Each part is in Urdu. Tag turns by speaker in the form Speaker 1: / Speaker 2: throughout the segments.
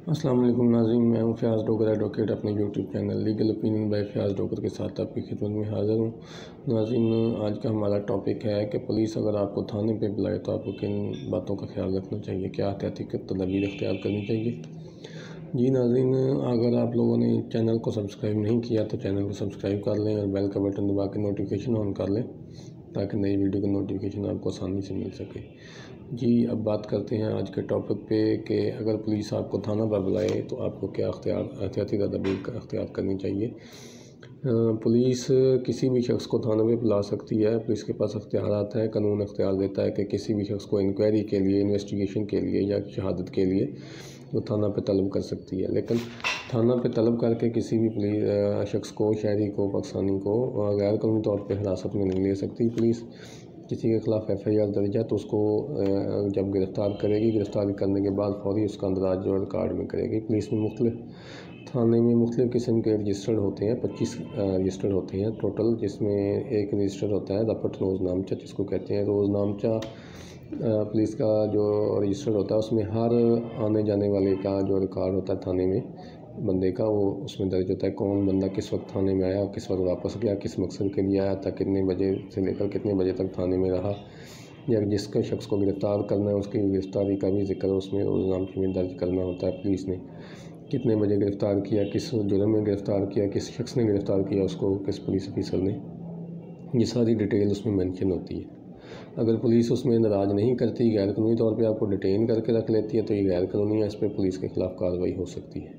Speaker 1: السلام علیکم ناظرین، میں ہوں فیاض ڈوگر ایڈوکیٹ، اپنے YouTube channel legal opinion by Fayyaz Dogar کے ساتھ آپ کی خدمت میں حاضر ہوں۔ ناظرین، آج کا ہمارا ٹاپک ہے کہ پولیس اگر آپ کو تھانے پہ بلائے تو آپ کو کن باتوں کا خیال رکھنا چاہیے، کیا احتیاطی تدابیر اختیار کرنی چاہیے۔ جی ناظرین، اگر آپ لوگوں نے چینل کو سبسکرائب نہیں کیا تو چینل کو سبسکرائب کر لیں اور بیل کا بٹن دبا کے نوٹیفیکیشن آن کر لیں تاکہ نئی ویڈیو کی نوٹیفیکیشن آپ کو آسانی سے مل سکے۔ جی اب بات کرتے ہیں آج کے ٹاپک پہ کہ اگر پولیس آپ کو تھانہ پر بلائے تو آپ کو کیا احتیاطی تدابیر اختیار کرنی چاہیے۔ پولیس کسی بھی شخص کو تھانہ پہ بلا سکتی ہے، پولیس کے پاس اختیارات ہیں، قانون اختیار دیتا ہے کہ کسی بھی شخص کو انکوائری کے لیے، انویسٹیگیشن کے لیے یا شہادت کے لیے وہ تھانہ پہ طلب کر سکتی ہے، لیکن تھانہ پہ طلب کر کے کسی بھی شخص کو، شہری کو، پاکستانی کو غیر قانونی طور پہ حراست میں نہیں لے سکتی پولیس۔ کسی کے خلاف ایف آئی آر درج ہے تو اس کو جب گرفتار کرے گی، گرفتاری کرنے کے بعد فوری اس کا اندراج جو ریکارڈ میں کرے گی۔ پولیس میں تھانے میں مختلف قسم کے رجسٹرڈ ہوتے ہیں، 25 رجسٹرڈ ہوتے ہیں ٹوٹل، جس میں ایک رجسٹر ہوتا ہے رپٹ روز نامچہ جس کو کہتے ہیں۔ روز نامچہ پولیس کا جو رجسٹر ہوتا ہے اس میں ہر آنے جانے والے کا جو ریکارڈ ہوتا ہے تھانے میں بندے کا، وہ اس میں درج ہوتا ہے، کون بندہ کس وقت تھانے میں آیا، کس وقت واپس گیا، کس مقصد کے لیے آیا تھا، کتنے بجے سے لے کر کتنے بجے تک تھانے میں رہا، یا جس کا شخص کو گرفتار کرنا ہے اس کی گرفتاری کا بھی ذکر اس میں روز نامچے میں درج کرنا ہوتا ہے۔ پولیس نے کتنے بجے گرفتار کیا، کس جرم میں گرفتار کیا، کس شخص نے گرفتار کیا اس کو، کس پولیس افیسر نے، یہ ساری ڈیٹیل اس میں مینشن ہوتی ہے۔ اگر پولیس اس میں اندراج نہیں کرتی، غیر قانونی طور پہ آپ کو ڈیٹین کر کے رکھ لیتی ہے تو یہ غیر قانونی ہے، اس پہ پولیس کے خلاف کارروائی ہو سکتی ہے۔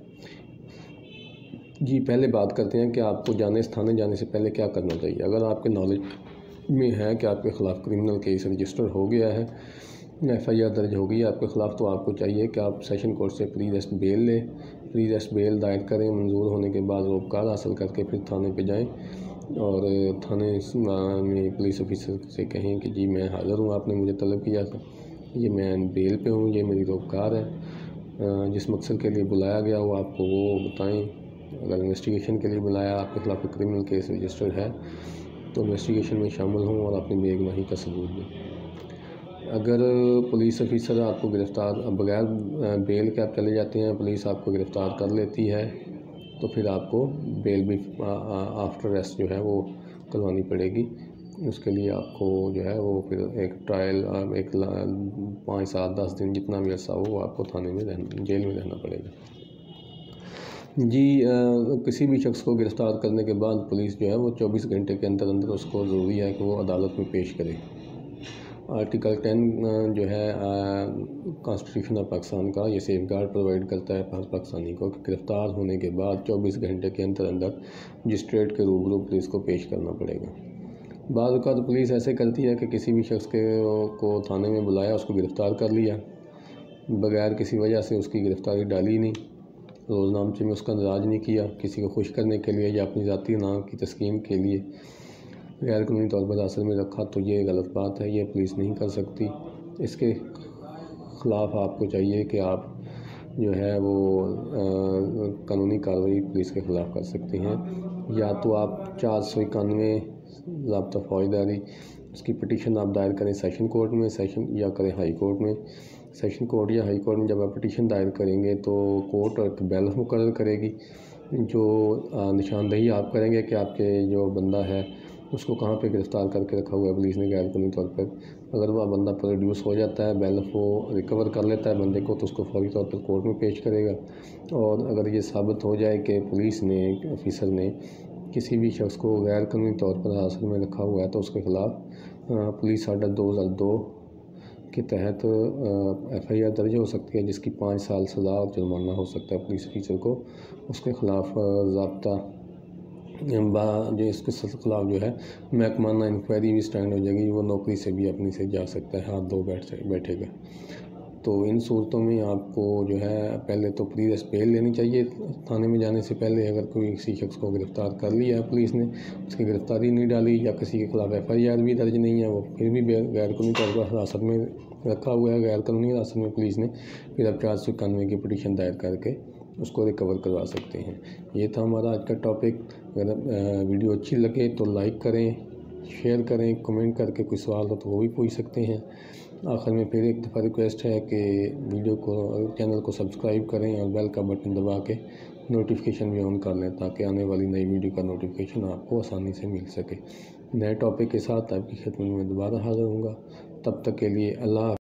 Speaker 1: جی پہلے بات کرتے ہیں کہ آپ کو تھانے جانے سے پہلے کیا کرنا چاہیے۔ اگر آپ کے نالج میں ہے کہ آپ کے خلاف کرمنل کیس رجسٹر ہو گیا ہے، ایف آئی آر درج ہو گئی ہے آپ کے خلاف، تو آپ کو چاہیے کہ آپ سیشن کورٹ سے پری ریسٹ بیل لیں، پری ریسٹ بیل دائر کریں، منظور ہونے کے بعد روپکار حاصل کر کے پھر تھانے پہ جائیں اور تھانے میں پولیس افیسر سے کہیں کہ جی میں حاضر ہوں، آپ نے مجھے طلب کیا تھا، یہ میں بیل پہ ہوں، یہ میری روپکار ہے، جس مقصد کے لیے بلایا گیا وہ آپ کو وہ بتائیں۔ اگر انویسٹیگیشن کے لیے بلایا، آپ کے خلاف کرمنل کیس رجسٹرڈ ہے تو انویسٹیگیشن میں شامل ہوں اور اپنی بے گناہی کا ثبوت دیں۔ اگر پولیس افیسر آپ کو بغیر بیل کے آپ چلے جاتے ہیں، پولیس آپ کو گرفتار کر لیتی ہے تو پھر آپ کو بیل بھی آفٹر ریسٹ جو ہے وہ کروانی پڑے گی۔ اس کے لیے آپ کو جو ہے وہ پھر ایک ٹرائل، ایک 5 7 10 دن جتنا بھی عرصہ ہو وہ آپ کو تھانے میں جیل میں رہنا پڑے گا۔ جی کسی بھی شخص کو گرفتار کرنے کے بعد پولیس جو ہے وہ 24 گھنٹے کے اندر اس کو ضروری ہے کہ وہ عدالت میں پیش کرے۔ آرٹیکل 10 جو ہے کانسٹیٹیوشن آف پاکستان کا، یہ سیف گارڈ پرووائڈ کرتا ہے ہر پاکستانی کو کہ گرفتار ہونے کے بعد 24 گھنٹے کے اندر مجسٹریٹ کے روبرو پولیس کو پیش کرنا پڑے گا۔ بعض اوقات پولیس ایسے کرتی ہے کہ کسی بھی شخص کو تھانے میں بلایا، اس کو گرفتار کر لیا، بغیر کسی وجہ سے اس کی گرفتاری ڈالی نہیں، روز نامچے میں اس کا اندراج نہیں کیا، کسی کو خوش کرنے کے لیے یا اپنی ذاتی نام کی تسکین کے لیے غیر قانونی طور پر حراست میں رکھا، تو یہ غلط بات ہے، یہ پولیس نہیں کر سکتی۔ اس کے خلاف آپ کو چاہیے کہ آپ جو ہے وہ قانونی کارروائی پولیس کے خلاف کر سکتے ہیں، یا تو آپ 491 ضابطہ فوجداری اس کی پٹیشن آپ دائر کریں سیشن کورٹ میں، یا کریں ہائی کورٹ میں۔ سیشن کورٹ یا ہائی کورٹ میں جب آپ پٹیشن دائر کریں گے تو کورٹ ایک بیل مقرر کرے گی، جو نشاندہی آپ کریں گے کہ آپ کے جو بندہ ہے اس کو کہاں پہ گرفتار کر کے رکھا ہوا ہے پولیس نے غیر قانونی طور پر۔ اگر وہ بندہ پروڈیوس ہو جاتا ہے، بیل کو ریکور کر لیتا ہے بندے کو، تو اس کو فوری طور پر کورٹ میں پیش کرے گا، اور اگر یہ ثابت ہو جائے کہ پولیس نے، افیسر نے کسی بھی شخص کو غیر قانونی طور پر حراست میں رکھا ہوا ہے تو اس کے خلاف پولیس آرڈر 2002 کے تحت ایف آئی آر درج ہو سکتی ہے، جس کی 5 سال سزا اور جرمانہ ہو سکتا ہے پولیس افیسر کو۔ اس کے خلاف ضابطہ جو اس کے خلاف جو ہے محکمانہ انکوائری بھی سٹینڈ ہو جائے گی، وہ نوکری سے بھی اپنی سے جا سکتا ہے، ہاتھ دھو بیٹھے گا۔ تو ان صورتوں میں آپ کو جو ہے پہلے تو پری ریسٹ بیل لینی چاہیے تھانے میں جانے سے پہلے۔ اگر کوئی کسی شخص کو گرفتار کر لیا ہے پولیس نے، اس کی گرفتاری نہیں ڈالی یا کسی کے خلاف ایف آئی آر بھی درج نہیں ہے، وہ پھر بھی غیر قانونی طور پر حراست میں رکھا ہوا ہے، غیر قانونی حراست میں پولیس نے، پھر آپ 491 کی پٹیشن دائر کر کے اس کو ریکور کروا سکتے ہیں۔ یہ تھا ہمارا آج کا ٹاپک۔ اگر ویڈیو اچھی لگے تو لائک کریں، شیئر کریں، کمنٹ کر کے کوئی سوال ہو تو وہ بھی پوچھ سکتے ہیں۔ آخر میں پھر ایک دفعہ ریکویسٹ ہے کہ ویڈیو کو چینل کو سبسکرائب کریں اور بیل کا بٹن دبا کے نوٹیفیکیشن بھی آن کر لیں تاکہ آنے والی نئی ویڈیو کا نوٹیفیکیشن آپ کو آسانی سے مل سکے۔ نئے ٹاپک کے ساتھ آپ کی خدمت میں دوبارہ حاضر ہوں گا۔ تب تک کے لیے اللہ حافظ۔